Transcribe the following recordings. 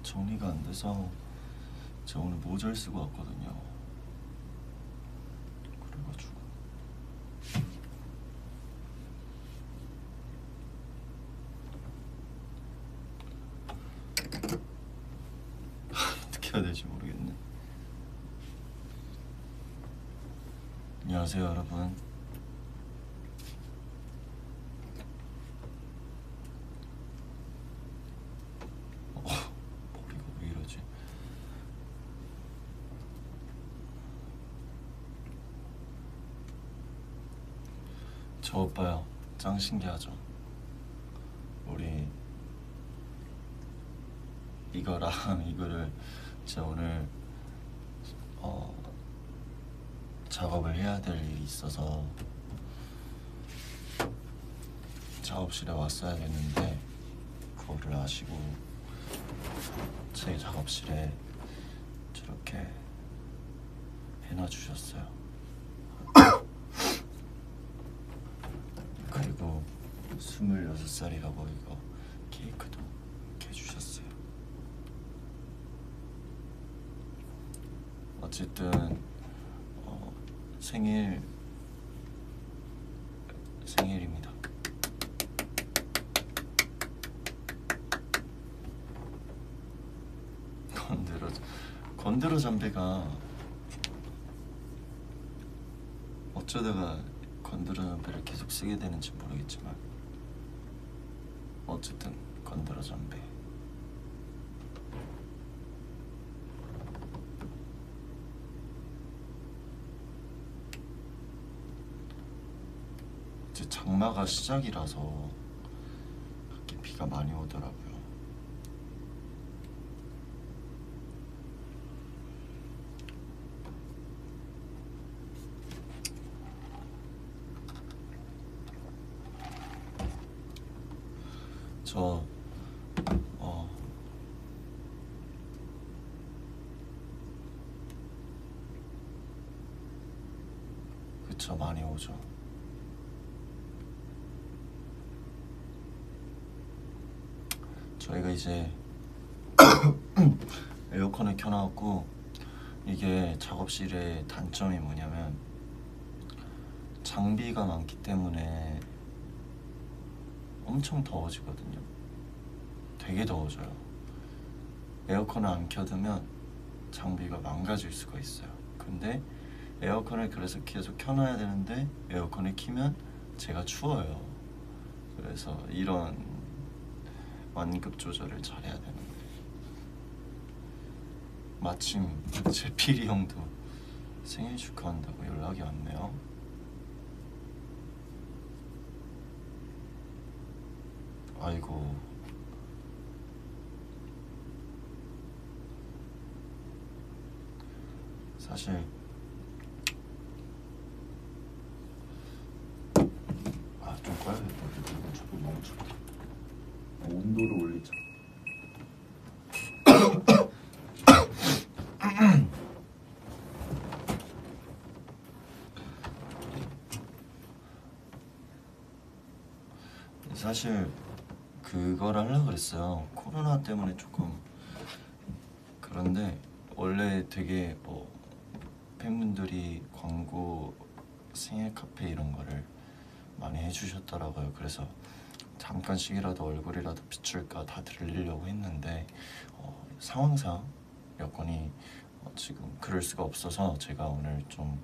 정리가 안 돼서 제가 오늘 모자를 쓰고 왔거든요. 그래가지고 어떻게 해야 될지 모르겠네. 안녕하세요 여러분. 머리가 왜 이러지? 저 오빠요, 짱 신기하죠? 우리 이거랑 이거를 제가 오늘 작업을 해야 될 일이 있어서 작업실에 왔어야겠는데 그거를 아시고 제 작업실에 저렇게 해놔주셨어요. 그리고 26살이라고 이거 케이크도 이렇게 해주셨어요. 어쨌든 생일입니다. 건드러 잠배가 어쩌다가 건드러 잠배를 계속 쓰게 되는지 모르겠지만 어쨌든 건드러 잠배. 이제 장마가 시작이라서 그렇게 비가 많이 오더라고요. 저 그쵸, 많이 오죠. 저희가 이제 에어컨을 켜놔갖고, 이게 작업실의 단점이 뭐냐면 장비가 많기 때문에 엄청 더워지거든요. 되게 더워져요. 에어컨을 안 켜두면 장비가 망가질 수가 있어요. 근데 에어컨을 그래서 계속 켜놔야 되는데 에어컨을 키면 제가 추워요. 그래서 이런 완급 조절을 잘해야 되는데, 마침 제필이 형도 생일 축하한다고 연락이 왔네요. 아이고, 사실 좀 꺼야겠다. 저도 너무 춥다. 온도를 올리자. 사실 그걸 하려고 그랬어요. 코로나 때문에 조금. 그런데 원래 되게 팬분들이 광고, 생일 카페 이런 거를 많이 해주셨더라고요. 그래서 잠깐씩이라도 얼굴이라도 비출까 다 들리려고 했는데 상황상 여건이 지금 그럴 수가 없어서 제가 오늘 좀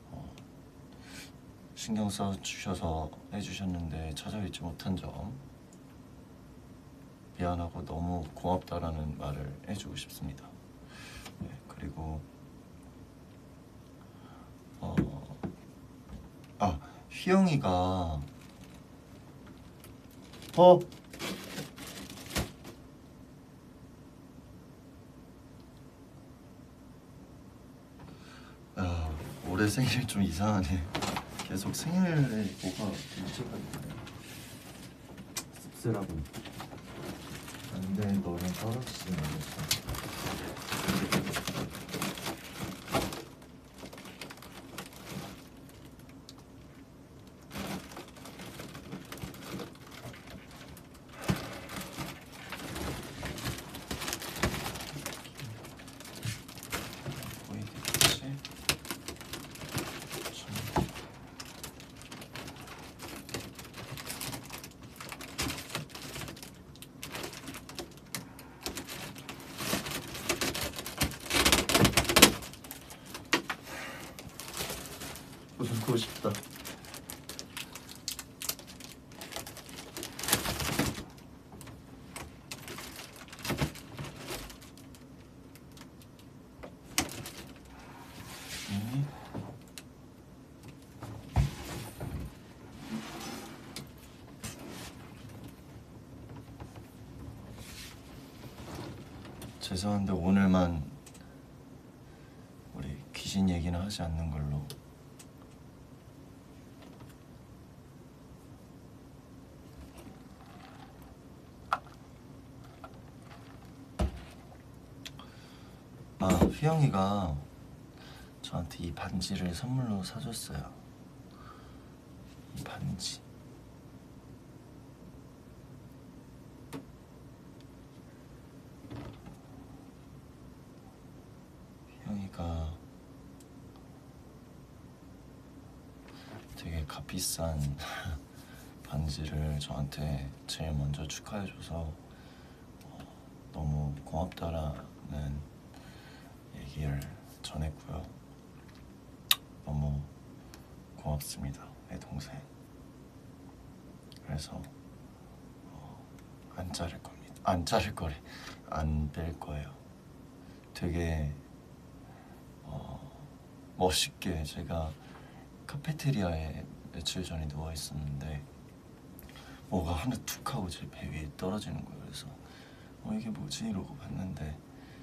신경 써 주셔서 해주셨는데 찾아뵙지 못한 점 미안하고 너무 고맙다라는 말을 해주고 싶습니다. 네, 그리고 휘영이가 올해 생일 좀 이상하네. 계속 생일에 뭐가 일찍하네. 씁쓸하고. 안돼, 너는 떨어지지 말았어. 울고 싶다. 죄송한데 오늘만 우리 귀신 얘기는 하지 않는 걸로. 휘영이가 저한테 이 반지를 선물로 사줬어요. 이 반지. 휘영이가 되게 값비싼 반지를 저한테 제일 먼저 축하해줘서 너무 고맙다라는 얘기를 전했고요. 너무 고맙습니다, 내 동생. 그래서 안 자를 겁니다. 안 자를 거래. 안 뺄 거예요. 되게 멋있게 제가 카페테리아에 며칠 전에 누워 있었는데 뭐가 하나 툭 하고 제 배 위에 떨어지는 거예요. 그래서 이게 뭐지? 이러고 봤는데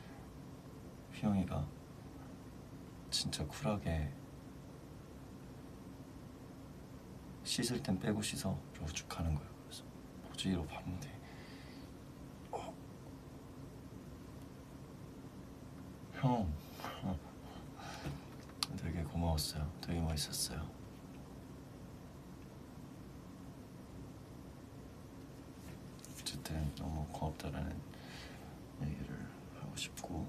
휘영이가 진짜 쿨하게 씻을 땐 빼고 씻어 이러고 쭉 하는 거예요. 그래서 뭐지? 이러고 봤는데 형 되게 고마웠어요. 되게 멋있었어요. 어쨌든 너무 고맙다라는 얘기를 하고 싶고,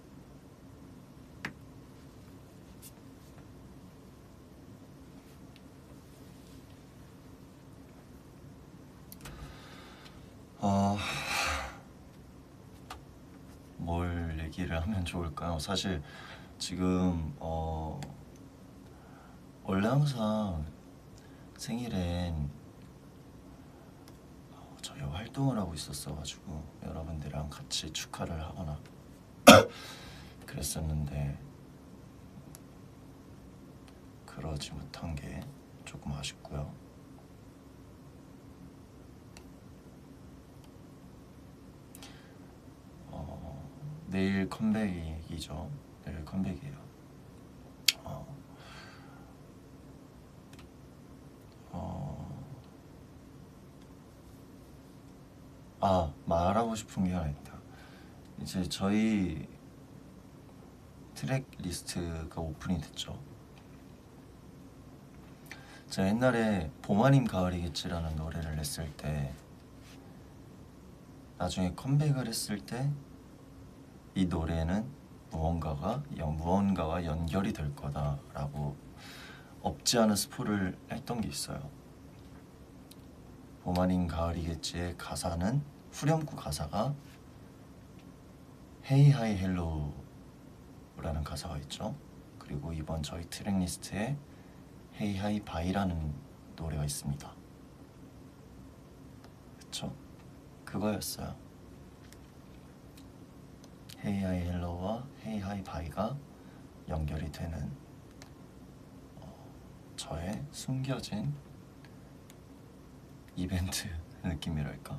뭘 얘기를 하면 좋을까요? 사실 지금 원래 항상 생일엔 저희 활동을 하고 있었어가지고 여러분들이랑 같이 축하를 하거나 그랬었는데 그러지 못한 게 조금 아쉽고요. 내일 컴백이죠. 내일 컴백이에요. 말하고 싶은 게 하나 있다. 이제 저희 트랙 리스트가 오픈이 됐죠. 제가 옛날에 봄 아님 가을이겠지라는 노래를 냈을 때 나중에 컴백을 했을 때 이 노래는 무언가와 연결이 될 거다라고 없지 않은 스포를 했던 게 있어요. 봄 아닌 가을이겠지의 가사는 후렴구 가사가 Hey Hi Hello라는 가사가 있죠. 그리고 이번 저희 트랙 리스트에 Hey Hi Bye라는 노래가 있습니다. 그쵸? 그거였어요. Hey Hi Hello와 Hey Hi Bye가 연결이 되는 저의 숨겨진 이벤트 느낌이랄까.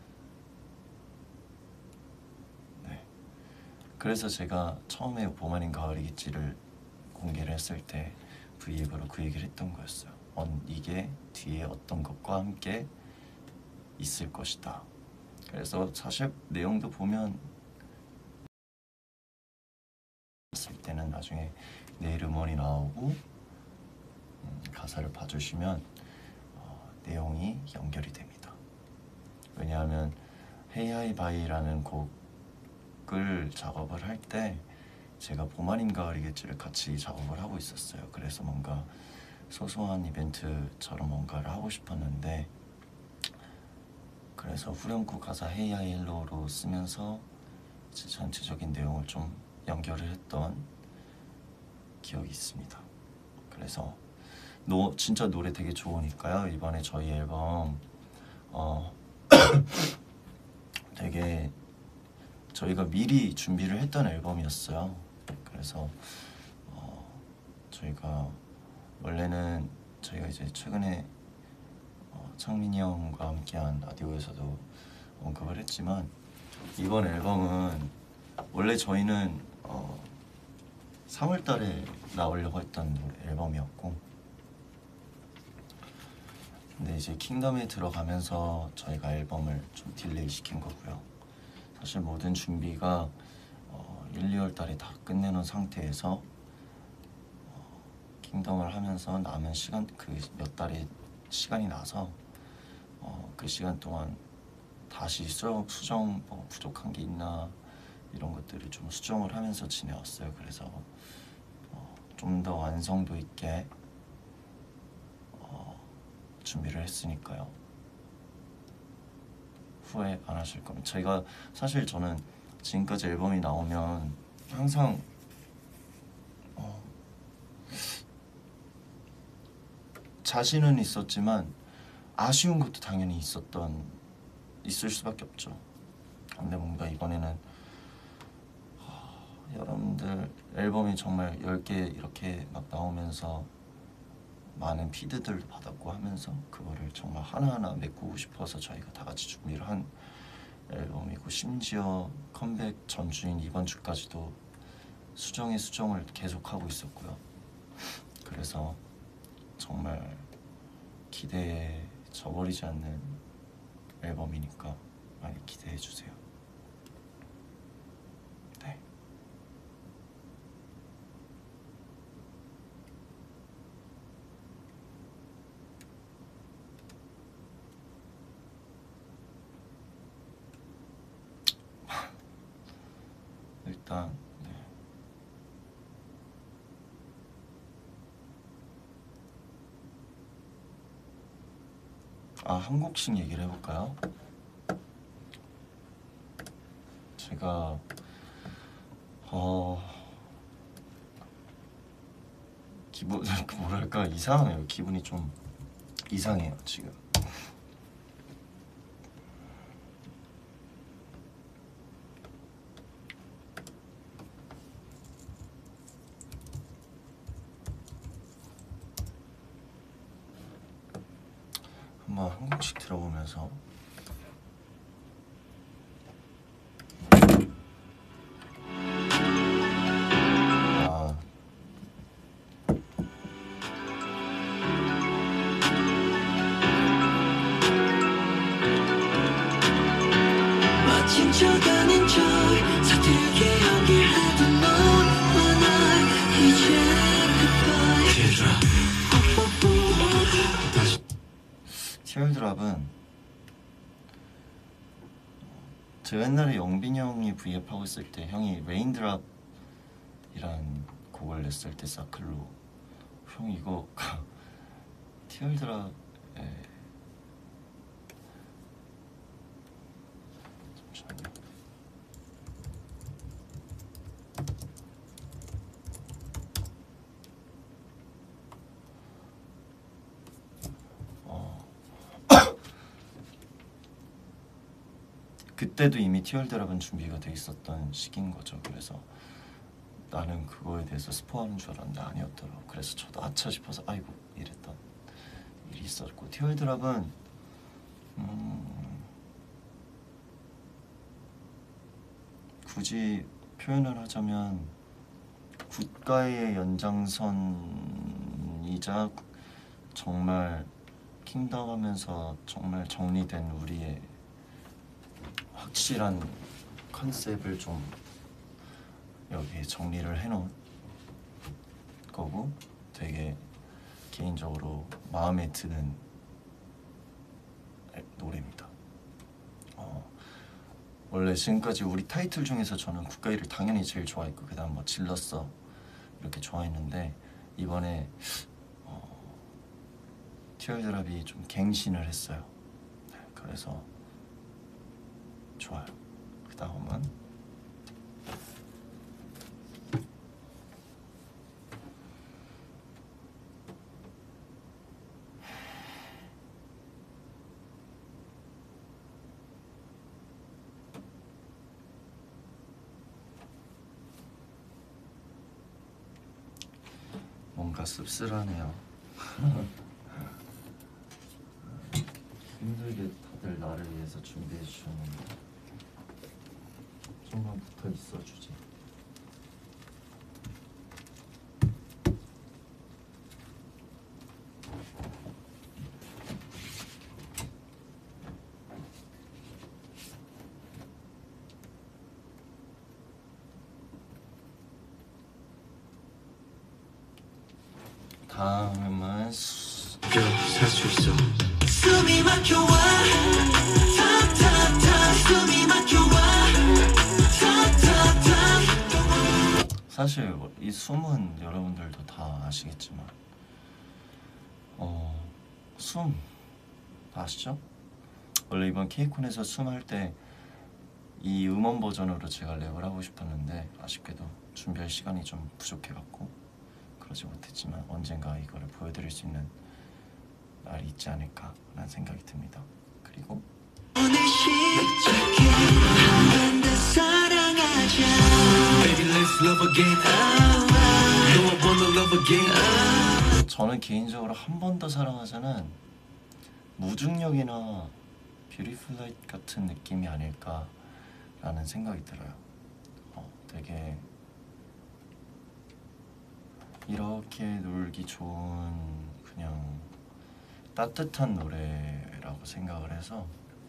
네. 그래서 제가 처음에 봄 아닌 가을이겠지를 공개를 했을 때 브이앱으로 그 얘기를 했던 거였어요. 이게 뒤에 어떤 것과 함께 있을 것이다. 그래서 사실 내용도 보면 했을 때는 나중에 내일 음원이 나오고 가사를 봐주시면 내용이 연결이 됩니다. 왜냐하면 Hey Hi Bye라는 곡을 작업을 할 때 제가 봄 아닌 가을이겠지를 같이 작업을 하고 있었어요. 그래서 뭔가 소소한 이벤트처럼 뭔가를 하고 싶었는데 그래서 후렴구 가사 Hey Hi Hello로 쓰면서 전체적인 내용을 좀 연결을 했던 기억이 있습니다. 그래서 진짜 노래 되게 좋으니까요. 이번에 저희 앨범 되게 저희가 미리 준비를 했던 앨범이었어요. 그래서 저희가 원래는 저희가 이제 최근에 창민이 형과 함께한 라디오에서도 언급을 했지만 이번 앨범은 원래 저희는 3월달에 나오려고 했던 앨범이었고, 근데 이제 킹덤에 들어가면서 저희가 앨범을 좀 딜레이 시킨 거고요. 사실 모든 준비가 1, 2월달에 다 끝내놓은 상태에서 킹덤을 하면서 남은 시간, 그 몇 달의 시간이 나서 그 시간 동안 다시 수정 뭐 부족한 게 있나 이런 것들을 좀 수정을 하면서 지내왔어요. 그래서 좀 더 완성도 있게 준비를 했으니까요. 후회 안 하실 겁니다. 저희가 사실 저는 지금까지 앨범이 나오면 항상 자신은 있었지만 아쉬운 것도 당연히 있을 수밖에 없죠. 근데 뭔가 이번에는 여러분들 앨범이 정말 10개 이렇게 막 나오면서 많은 피드들도 받았고 하면서 그거를 정말 하나하나 메꾸고 싶어서 저희가 다 같이 준비를 한 앨범이고, 심지어 컴백 전주인 이번 주까지도 수정을 계속하고 있었고요. 그래서 정말 기대에 저버리지 않는 앨범이니까 많이 기대해주세요. 네. 일단 네. 한 곡씩 얘기를 해볼까요? 제가 기분 뭐랄까 이상해요. 기분이 좀 이상해요 지금. 한번 한 곡씩 들어보면서 티얼드랍은 제가 옛날에 영빈이 형이 V앱 하고 있을 때 형이 레인드랍이란 곡을 냈을 때 사클로 형 이거 티얼드랍에 잠시만요. 그때도 이미 티얼드랍은 준비가 돼 있었던 시기인 거죠. 그래서 나는 그거에 대해서 스포하는 줄 알았는데 아니었더라고. 그래서 저도 아차 싶어서 아이고 이랬던 일이 있었고, 티얼드랍은 굳이 표현을 하자면 굿가의 연장선이자 정말 킹덤 하면서 정말 정리된 우리의 확실한 컨셉을 좀 여기에 정리를 해놓은 거고, 되게 개인적으로 마음에 드는 노래입니다. 원래 지금까지 우리 타이틀 중에서 저는 굿가이를 당연히 제일 좋아했고, 그 다음 뭐 질렀어 이렇게 좋아했는데, 이번에 티얼드랍이 좀 갱신을 했어요. 네, 그래서 좋아요. 그 다음은 뭔가 씁쓸하네요. 힘들게 다들 나를 위해서 준비해 주셨는데 좀만 붙어 있어 주지. 다음은 살 수 있어. 숨이 막혀와 탑탑탑 숨이 막혀와 탑탑탑. 사실 이 숨은 여러분들도 다 아시겠지만 숨 다 아시죠? 원래 이번 케이콘에서 숨 할 때 이 음원 버전으로 제가 랩을 하고 싶었는데 아쉽게도 준비할 시간이 좀 부족해갖고 그러지 못했지만 언젠가 이거를 보여드릴 수 있는 날이 있지 않을까라는 생각이 듭니다. 그리고 오늘 시작해 한 번 더 사랑하자. Baby, let's love again. No, I wanna love again. 저는 개인적으로 한 번 더 사랑하자는 무중력이나 뷰티풀 라이트 같은 느낌이 아닐까라는 생각이 들어요. 되게 이렇게 놀기 좋은 그냥 따뜻한 노래라고 생각을 해서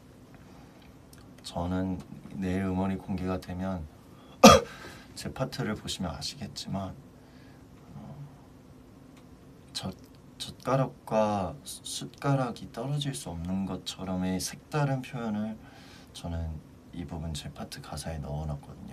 저는 내일 음원이 공개가 되면 제 파트를 보시면 아시겠지만 젓가락과 숟가락이 떨어질 수 없는 것처럼의 색다른 표현을 저는 이 부분 제 파트 가사에 넣어놨거든요.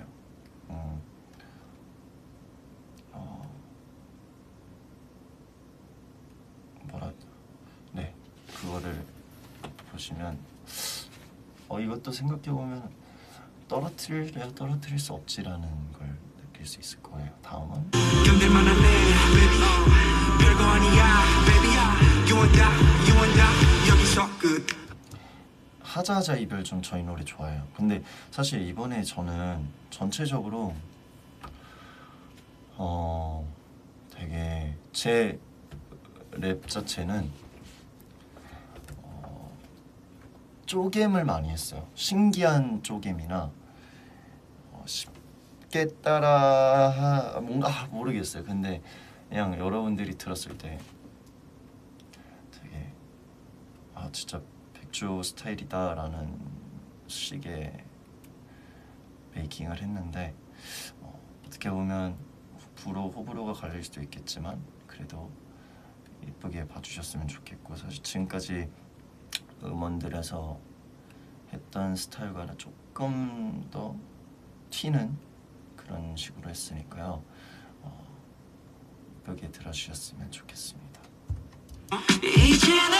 네, 그거를 보시면 이것도 생각해보면 떨어뜨려야 떨어뜨릴 수 없지라는 걸 느낄 수 있을 거예요. 다음은 견딜만 하네, baby. 별거 아니야, baby. You and I, 여기서 끝. 하자하자 이별 좀 저희 노래 좋아해요. 근데 사실 이번에 저는 전체적으로 되게 제 랩 자체는 쪼갰을 많이 했어요. 신기한 쪼갰이나 쉽게 따라 뭔가 모르겠어요. 근데 그냥 여러분들이 들었을 때 되게 진짜 백조 스타일이다라는 식의 메이킹을 했는데 어떻게 보면 호불호가 갈릴 수도 있겠지만 그래도 예쁘게 봐주셨으면 좋겠고 사실 지금까지 음원들에서 했던 스타일과는 조금 더 튀는 그런 식으로 했으니까요. 예쁘게 들어주셨으면 좋겠습니다. 이제는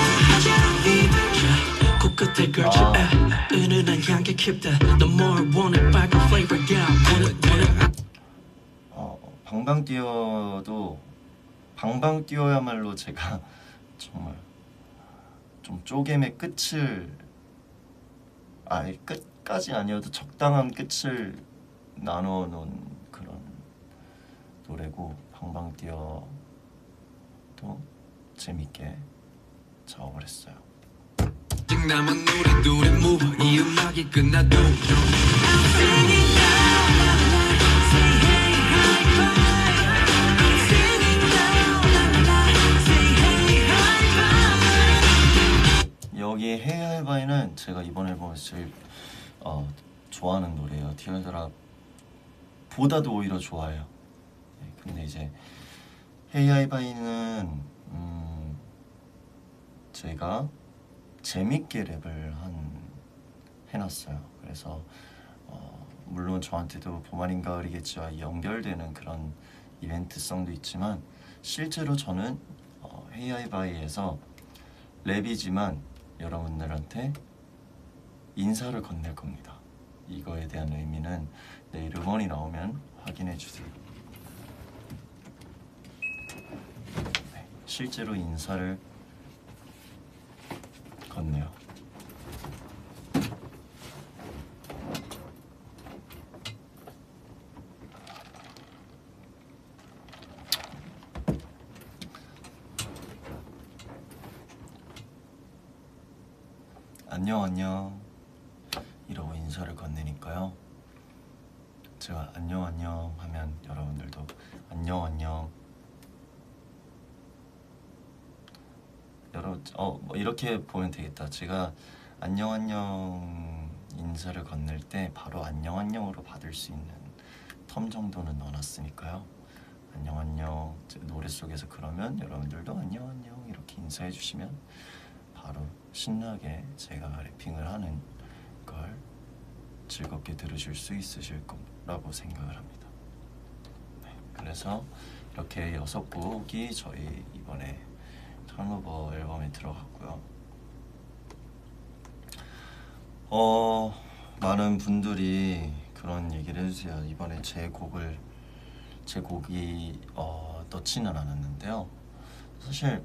하자 코끝에 걸쳐 은은한 향기 keep that the more I want it back flavor yeah want it 방방 뛰어야말로 제가 정말 좀 쪼개의 끝을 끝까지 아니어도 적당한 끝을 나누어 놓은 그런 노래고 방방 뛰어도 재밌게 작업을 했어요. 아직 남은 우리 둘의 move 이 음악이 끝나도 여기 Hey Hi Bye는 제가 이번 앨범에서 제일 좋아하는 노래예요. 티어드랍 보다도 오히려 좋아해요. 네, 근데 이제 Hey Hi Bye는 제가 재밌게 랩을 해놨어요. 그래서 물론 저한테도 봄 아닌 가을이겠지와 연결되는 그런 이벤트성도 있지만 실제로 저는 Hey Hi Bye에서 랩이지만 여러분들한테 인사를 건넬 겁니다. 이거에 대한 의미는 내일 음원이 나오면 확인해 주세요. 네, 실제로 인사를 건네요. 안녕 안녕 이러고 인사를 건네니까요. 제가 안녕 안녕 하면 여러분들도 안녕 안녕. 여러분 뭐 이렇게 보면 되겠다. 제가 안녕 안녕 인사를 건넬 때 바로 안녕 안녕으로 받을 수 있는 텀 정도는 넣어놨으니까요. 안녕 안녕 노래 속에서 그러면 여러분들도 안녕 안녕 이렇게 인사해 주시면 바로 신나게 제가 래핑을 하는 걸 즐겁게 들으실 수 있으실 거라고 생각을 합니다. 네, 그래서 이렇게 6곡이 저희 이번에 턴오버 앨범에 들어갔고요. 많은 분들이 그런 얘기를 해주세요. 이번에 제 곡이 넣지는 않았는데요. 사실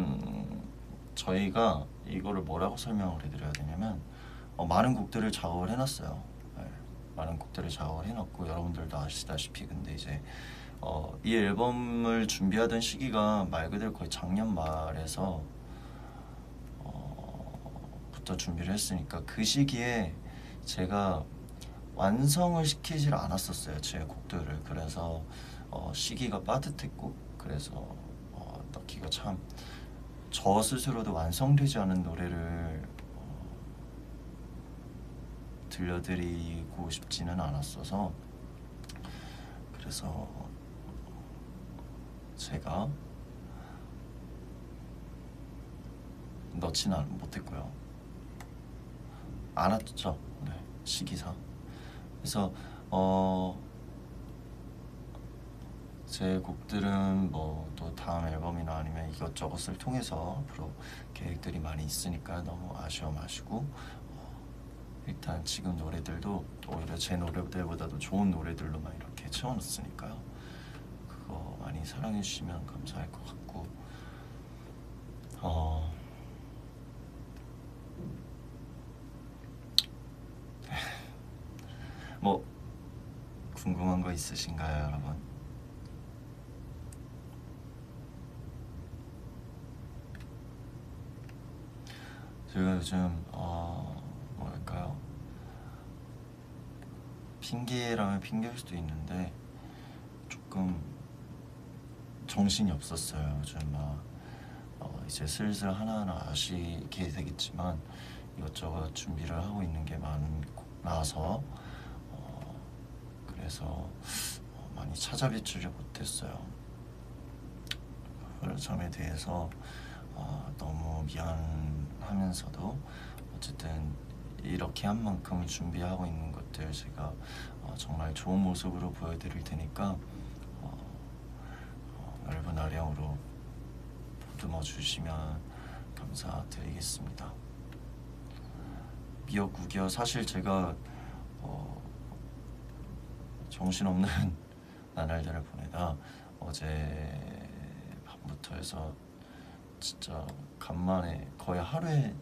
저희가 이거를 뭐라고 설명을 해드려야 되냐면 많은 곡들을 작업을 해놨어요. 네, 많은 곡들을 작업을 해놨고 여러분들도 아시다시피 근데 이제 이 앨범을 준비하던 시기가 말 그대로 거의 작년 말에서 부터 준비를 했으니까 그 시기에 제가 완성을 시키질 않았었어요. 제 곡들을. 그래서 시기가 빠듯했고 그래서 넣기가 참 저 스스로도 완성되지 않은 노래를 들려드리고 싶지는 않았어서 그래서 제가 넣지는 못했고요. 안 왔죠. 네, 시기상. 그래서 제 곡들은 뭐 또 다음 앨범이나 아니면 이것저것을 통해서 앞으로 계획들이 많이 있으니까 너무 아쉬워 마시고 일단 지금 노래들도 오히려 제 노래들보다도 좋은 노래들로만 이렇게 채워놨으니까요. 그거 많이 사랑해 주시면 감사할 것 같고 뭐 궁금한 거 있으신가요, 여러분? 제가 요즘 뭐랄까요, 핑계라면 핑계일 수도 있는데 조금 정신이 없었어요. 요즘 막 이제 슬슬 하나하나 아시게 되겠지만 이것저것 준비를 하고 있는 게 많아서 그래서 많이 찾아뵙지를 못했어요. 그 점에 대해서 너무 미안하면서도 어쨌든 이렇게 한 만큼 준비하고 있는 것들 제가 정말 좋은 모습으로 보여드릴 테니까 넓은 아량으로 보듬어 주시면 감사드리겠습니다. 미역국이요. 사실 제가 정신없는 나날들을 보내다 어제 밤부터 해서 진짜 간만에 거의 하루에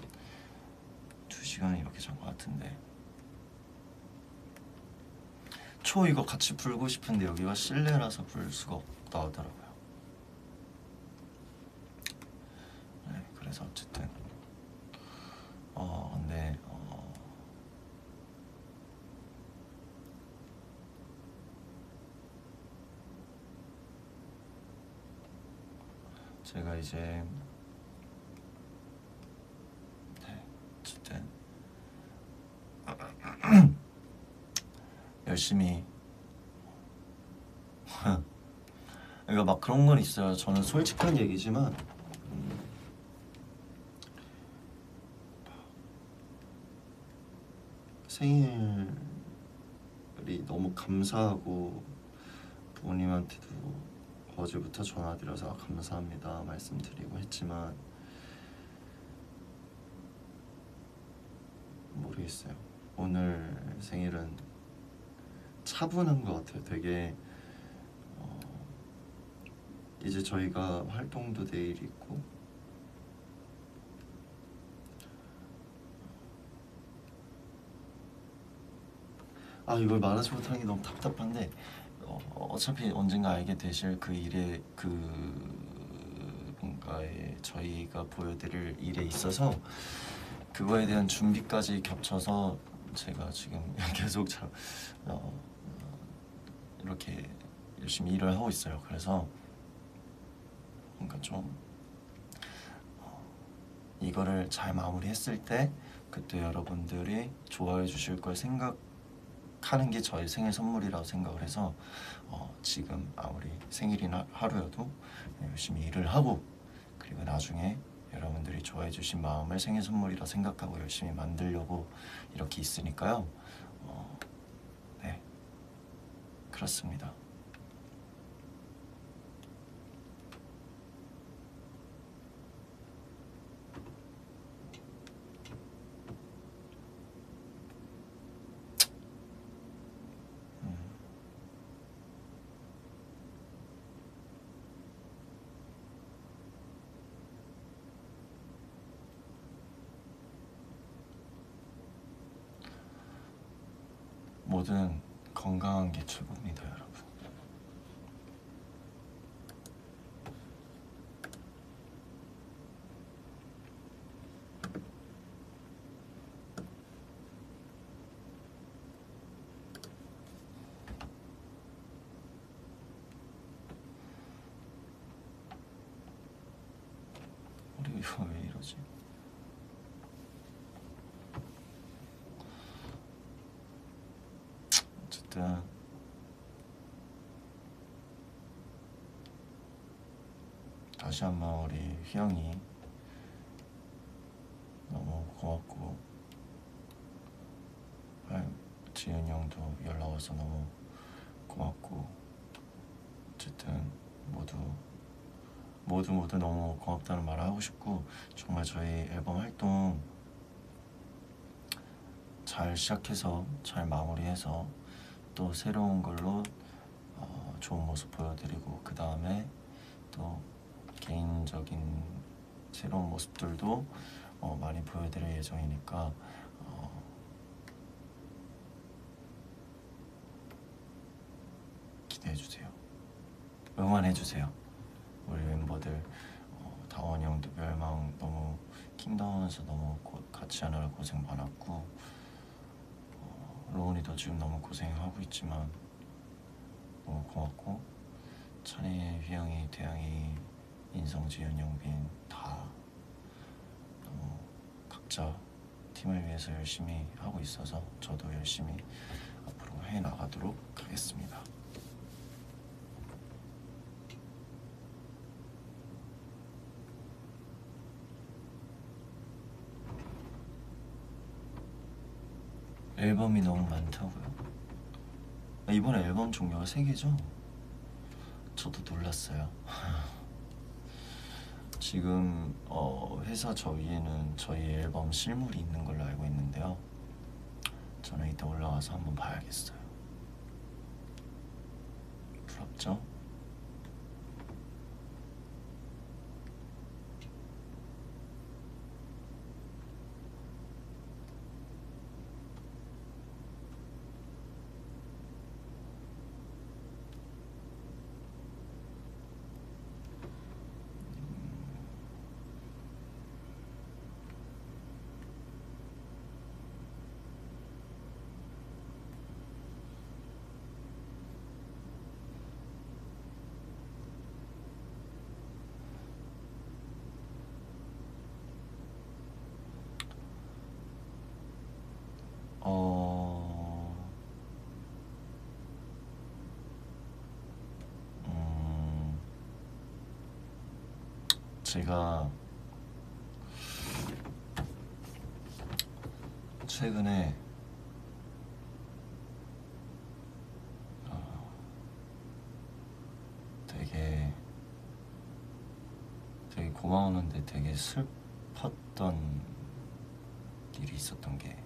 2시간 이렇게 잔 것 같은데 초 이거 같이 불고 싶은데 여기가 실내라서 불 수가 없다 하더라고요. 네, 그래서 어쨌든 근데 제가 이제 네, 어쨌든 열심히 그러니까 막 그런 건 있어요. 저는 솔직한 얘기지만 생일이 너무 감사하고 부모님한테도 어제부터 전화드려서 감사합니다 말씀드리고 했지만 모르겠어요. 오늘 생일은 차분한 것 같아요. 되게 이제 저희가 활동도 내일 있고 이걸 말하지 못하는 게 너무 답답한데 어차피 언젠가 알게 되실 그 일에 그 뭔가에 저희가 보여드릴 일에 있어서 그거에 대한 준비까지 겹쳐서 제가 지금 계속 이렇게 열심히 일을 하고 있어요. 그래서 뭔가 좀 이거를 잘 마무리했을 때 그때 여러분들이 좋아해 주실 걸 생각하는 게 저의 생일 선물이라고 생각을 해서 지금 아무리 생일이나 하루여도 열심히 일을 하고 그리고 나중에 여러분들이 좋아해 주신 마음을 생일 선물이라 생각하고 열심히 만들려고 이렇게 있으니까요. 네, 그렇습니다. 뭐든 건강한 게 최고입니다, 여러분. 우리 이거 왜 이러지? 어쨌든 다시 한번 우리 휘영이 너무 고맙고 지은이 형도 연락 와서 너무 고맙고 어쨌든 모두 너무 고맙다는 말을 하고 싶고 정말 저희 앨범 활동 잘 시작해서 잘 마무리해서 또 새로운 걸로 좋은 모습 보여드리고 그 다음에 또 개인적인 새로운 모습들도 많이 보여드릴 예정이니까 기대해주세요. 응원해주세요. 우리 멤버들 다원이 형도 멸망 너무 킹덤하면서 너무 같이 하느라 고생 많았고 로운이도 지금 너무 고생하고 있지만 너무 고맙고 찬이, 휘영이, 태양이, 인성지, 윤영빈 다 너무 각자 팀을 위해서 열심히 하고 있어서 저도 열심히 앞으로 해나가도록 하겠습니다. 앨범이 너무 많다고요? 이번에 앨범 종류가 3개죠? 저도 놀랐어요. 지금 회사 저 위에는 저희 앨범 실물이 있는 걸로 알고 있는데요. 저는 이따 올라가서 한번 봐야겠어요. 부럽죠? 제가 최근에 되게 고마웠는데 되게 슬펐던 일이 있었던 게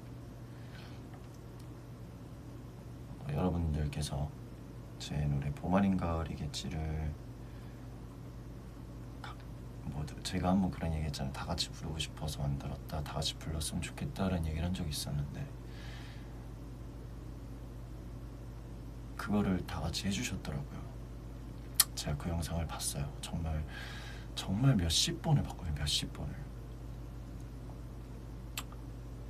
여러분들께서 제 노래 봄 아닌 가을이겠지를 제가 한번 그런 얘기 했잖아요. 다 같이 부르고 싶어서 만들었다, 다 같이 불렀으면 좋겠다라는 얘기를 한 적이 있었는데 그거를 다 같이 해주셨더라고요. 제가 그 영상을 봤어요. 정말 몇십 번을 봤거든요. 몇십 번을.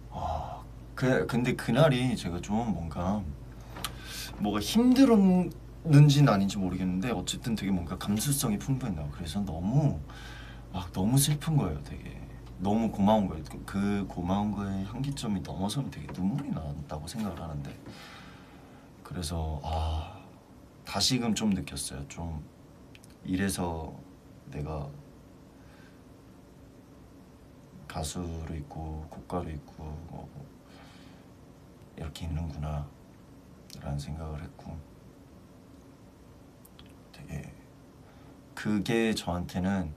근데 그날이 제가 좀 뭐가 힘들었는지는 아닌지 모르겠는데 어쨌든 되게 뭔가 감수성이 풍부했나. 그래서 너무 슬픈 거예요. 되게 너무 고마운 거예요. 그 고마운 거의 한기점이 넘어서면 되게 눈물이 난다고 생각을 하는데, 그래서 다시금 좀 느꼈어요. 좀 이래서 내가 가수로 있고 곡가로 있고 이렇게 있는구나 라는 생각을 했고, 되게 그게 저한테는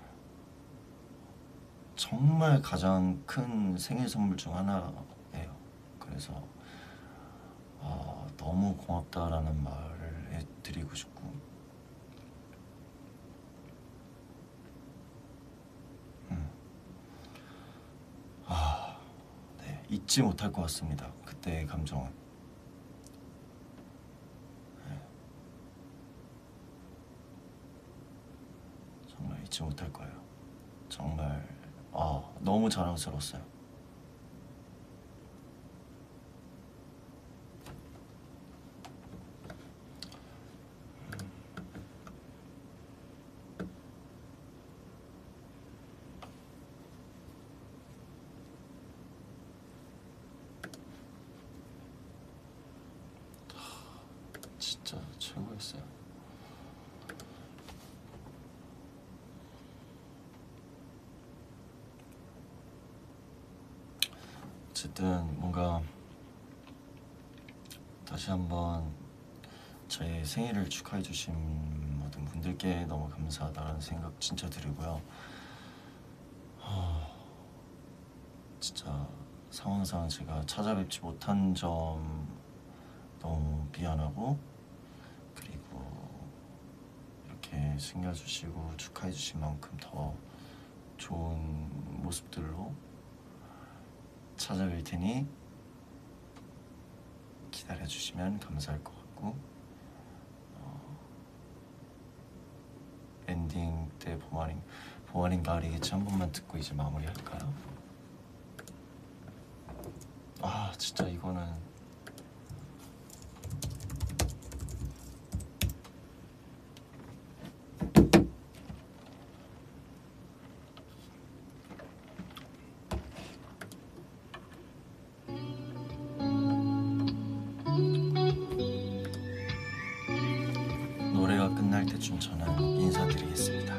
정말 가장 큰 생일 선물 중 하나예요. 그래서 너무 고맙다라는 말을 해드리고 싶고, 네, 잊지 못할 것 같습니다. 그때의 감정은. 네. 정말 잊지 못할 거예요. 정말 너무 자랑스러웠어요. 진짜 최고였어요. 어쨌든 뭔가 다시 한번 제 생일을 축하해 주신 모든 분들께 너무 감사하다는 생각 진짜 드리고요. 진짜 상황상 제가 찾아뵙지 못한 점 너무 미안하고, 그리고 이렇게 챙겨주시고 축하해 주신 만큼 더 좋은 모습들로 찾아뵐 테니 기다려주시면 감사할 것 같고, 엔딩 때 봄 아닌 가을이겠지 한 번만 듣고 이제 마무리할까요? 진짜 이거는 노래가 끝날 때쯤 저는 인사드리겠습니다.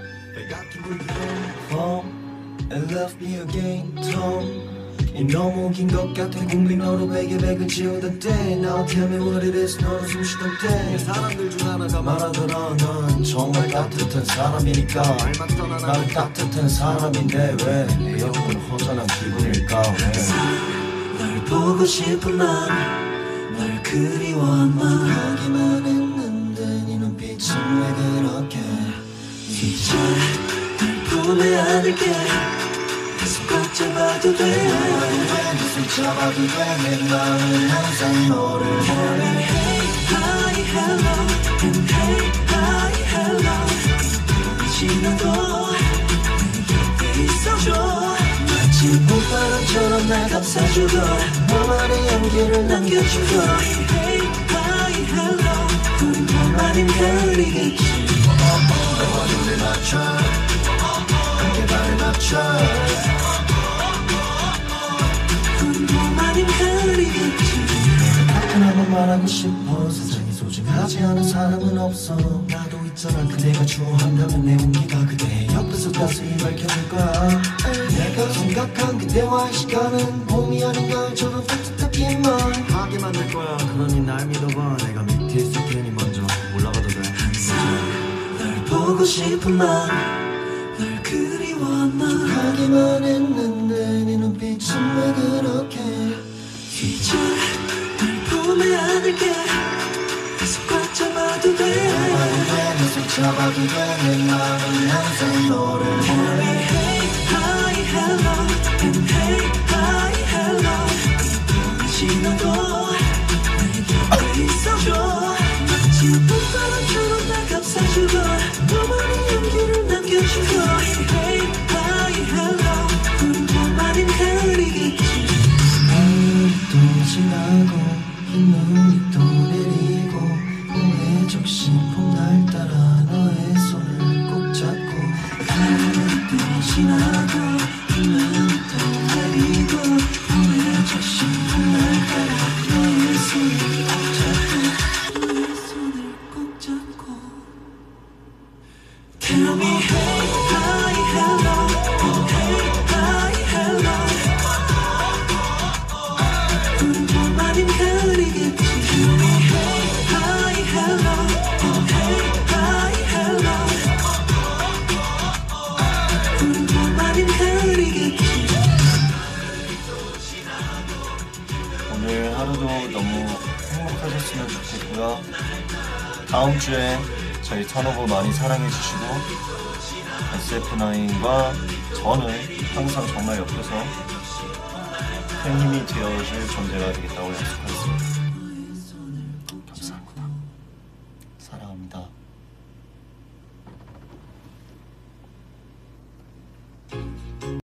And love me again, Tom. 이 너무 긴 것 같아. 궁금 너로 베개 백을 지우던 때 Now tell me what it is. 너는 숨쉬던 때 사람들 중 하나가 말하더라. 넌 정말 따뜻한 사람이니까. 나는 따뜻한 사람인데 왜 내 옆은 허전한 기분일까. 널 보고 싶은 마음, 널 그리워한 마음 하기만 했는데 네 눈빛은 왜 그렇게. 이제 널 품에 안을게. 계속 꽉 잡아도 돼. 계속 잡아도 돼. 내 마음은 항상 너를 원해. Hey, hi, hello. And hey, hi, hello. 지나도 내 곁에 있어줘. 마치 봄바람처럼 날 감싸주고 너만의 연기를 남겨주고. Hey, hi, hello. 우린 봄 아닌 가을이겠지. 너와 눈을 맞춰 함께 발을 맞춰. 우린 봄 아닌 가을이겠지. 딱 하나만 말하고 싶어. 세상에 소중하지 않은 사람은 없어. 나도 있잖아. 그대가 좋아한다면 내 온기가 그대 옆에서 따스히 밝혀줄 거야. 내가 생각한 그대와의 시간은 봄이 아닌 가을처럼 따뜻하기만 하게 만들 거야. 그러니 날 믿어봐. 내가 밑에 있을 테니 먼저 올라가도 돼. 널 보고 싶은 마음, 널 그리워한 마음 하기만 했는데 네 눈빛은 왜 그렇게. 이제 널 품에 안을게. 계속 꽉 잡아도 돼. 계속 잡아도 돼. 내 마음은 항상 너를 원해. Hey, hi, hello. And hey, hi, hello. 봄이 지나도 내 곁에 있어줘. 마치 봄바람처럼 날 감싸주고 너만의 연기를 남겨주고. Hey, hi, hello. 우린 봄 아닌 가을이겠지. 지나도 눈은 또 내리고 보내줘 싶은 날 따라 너의 손을 꼭 잡고 너의 손을 꼭 잡고 Tell me hey hi hello oh hey hi hello 우리뿐만 아닌 그리겠지 Tell me hey hi hello oh hey hi hello 우리뿐만 아닌 그리겠지 오늘 하루도 너무 행복하셨으면 좋겠고요. 다음 주에 저희 턴오버 많이 사랑해 주시고 SF9과 저는 항상 정말 옆에서 큰 힘이 되어줄 존재가 되겠다고 약속하겠습니다.